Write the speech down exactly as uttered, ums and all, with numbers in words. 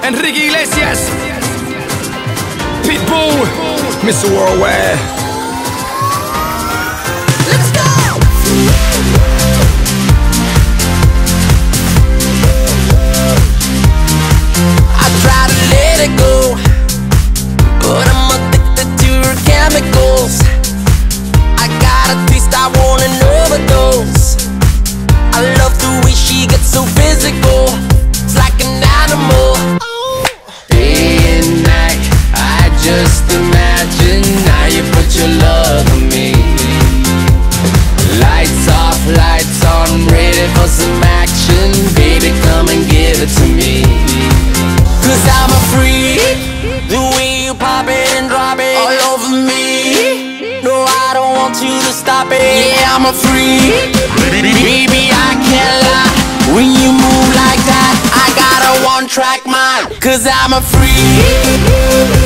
Enrique Iglesias, Pitbull, mister Worldwide. Let's go! I try to let it go, but I'm addicted to her chemicals. I got a taste, I want an overdose. I love the way she gets so physical. It's like an animal. Day and night, I just imagine how you put your love on me. Lights off, lights on, ready for some action. Baby, come and give it to me. Cause I'm a freak, the way you pop it and drop it all over me. No, I don't want you to stop it. Yeah, I'm a freak, baby, I can't lie. When you move like that, I got a one-track mind. Cause I'm a freak.